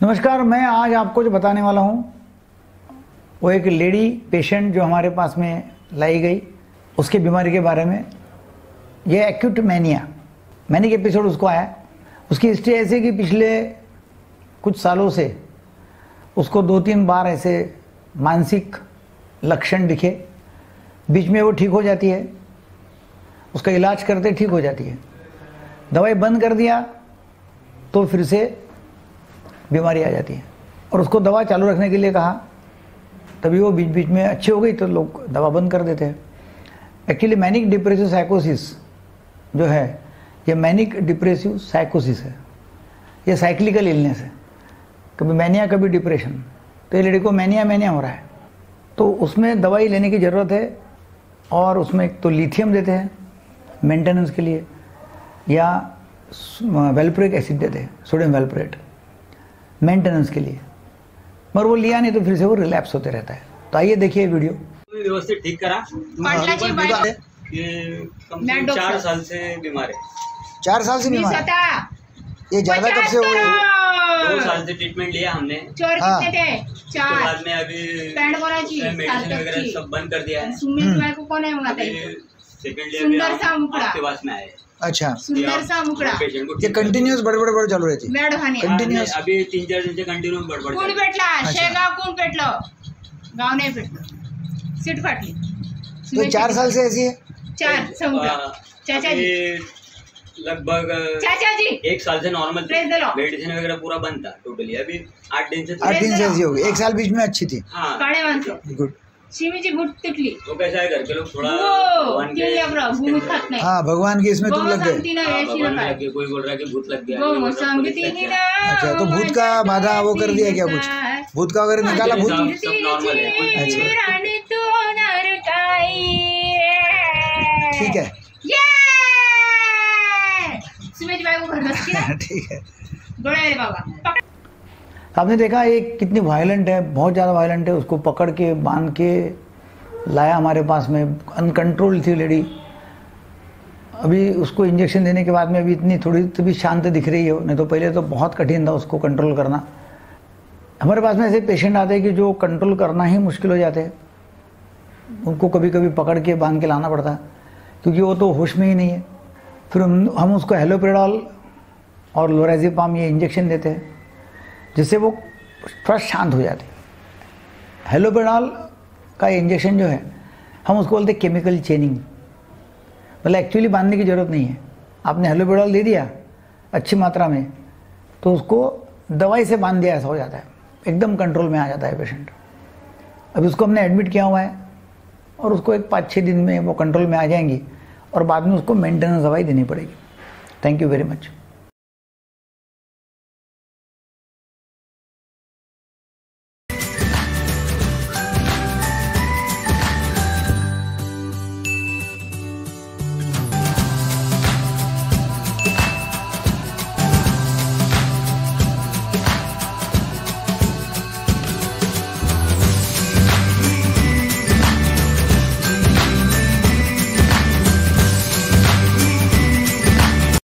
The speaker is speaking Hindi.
नमस्कार, मैं आज आपको जो बताने वाला हूँ वो एक लेडी पेशेंट जो हमारे पास में लाई गई, उसकी बीमारी के बारे में। ये एक्यूट मैनिक एपिसोड उसको आया। उसकी हिस्ट्री ऐसी कि पिछले कुछ सालों से उसको 2-3 बार ऐसे मानसिक लक्षण दिखे। बीच में वो ठीक हो जाती है, उसका इलाज करते ठीक हो जाती है। दवाई बंद कर दिया तो फिर से बीमारी आ जाती है, और उसको दवा चालू रखने के लिए कहा, तभी वो बीच बीच में अच्छी हो गई तो लोग दवा बंद कर देते हैं। एक्चुअली मैनिक डिप्रेसिव साइकोसिस जो है, ये मैनिक डिप्रेसिव साइकोसिस है। ये साइक्लिकल इलनेस है, कभी मैनिया कभी डिप्रेशन। तो ये लेडी को मैनिया हो रहा है, तो उसमें दवाई लेने की ज़रूरत है। और उसमें एक तो लिथियम देते हैं मेंटेनेंस के लिए, या वेल्प्रोइक एसिड देते हैं, सोडियम वेल्प्रोएट मेंटेनेंस के लिए। मगर वो लिया नहीं तो फिर से वो रिलैप्स होते रहता है। तो आइए देखिए वीडियो। व्यवस्थित ठीक करा। ये कम से कम 4 साल से बीमार है। 4 साल से बीमार है? ये ज्यादा कब से हुए? 2 साल से ट्रीटमेंट लिया हमने। हाँ। उसके बाद में अभी मेडिसिन वगैरह सब बंद कर दिया है। सेकंड ईयर आपके पास में आए। अच्छा, सुंदर सा मुकड़ा। ये कंटिन्यूअस बडबड चालू रहती कंटिन्यूअस। अभी 3-4 दिन से कंटिन्यू बडबड। कोण पेटला? शेगाव कोण पेटलं? गाव नाही पेटलं, सीट फाटली। तो 4 साल से ऐसी है? 4 समुद्र। चाचा जी लगभग चाचा जी 1 साल से normal praise the Lord. Medicine वगैरह पूरा बंद था टोटली। अभी 8 दिन से ऐसी हो गई। 1 साल बीच में अच्छी थी। हाँ, काळे माणसं। गुड। शिवीची गुट तुटली। वो कैसा है, घर के लोग थोड़ा भगवान खात नाही। हाँ, भगवान की इसमें तुम लग गए। कोई बोल रहा है कि भूत लग गया। अच्छा, तो भूत का बाधा वो कर दिया क्या कुछ? भूत का वगैरह निकाला? भूत सब नॉर्मल है। ठीक है। ठीक है। आपने देखा ये कितनी वायलेंट है, बहुत ज़्यादा वायलेंट है। उसको पकड़ के बांध के लाया हमारे पास में, अनकंट्रोल थी लेडी। अभी उसको इंजेक्शन देने के बाद में अभी इतनी थोड़ी तो भी शांत दिख रही है, नहीं तो पहले तो बहुत कठिन था उसको कंट्रोल करना। हमारे पास में ऐसे पेशेंट आते हैं कि जो कंट्रोल करना ही मुश्किल हो जाते हैं। उनको कभी कभी पकड़ के बांध के लाना पड़ता है, क्योंकि वो तो होश में ही नहीं है। फिर हम उसको हेलोपेराडोल और लोराज़ेपाम ये इंजेक्शन देते हैं, जिससे वो थोड़ा शांत हो जाते हैं। हेलोपेराडोल का इंजेक्शन जो है, हम उसको बोलते हैं केमिकल चेनिंग। मतलब एक्चुअली बांधने की ज़रूरत नहीं है। आपने हेलोपेराडोल दे दिया अच्छी मात्रा में, तो उसको दवाई से बांध दिया ऐसा हो जाता है, एकदम कंट्रोल में आ जाता है पेशेंट। अभी उसको हमने एडमिट किया हुआ है, और उसको एक 5-6 दिन में वो कंट्रोल में आ जाएंगी, और बाद में उसको मेंटेनेंस दवाई देनी पड़ेगी। Thank you very much.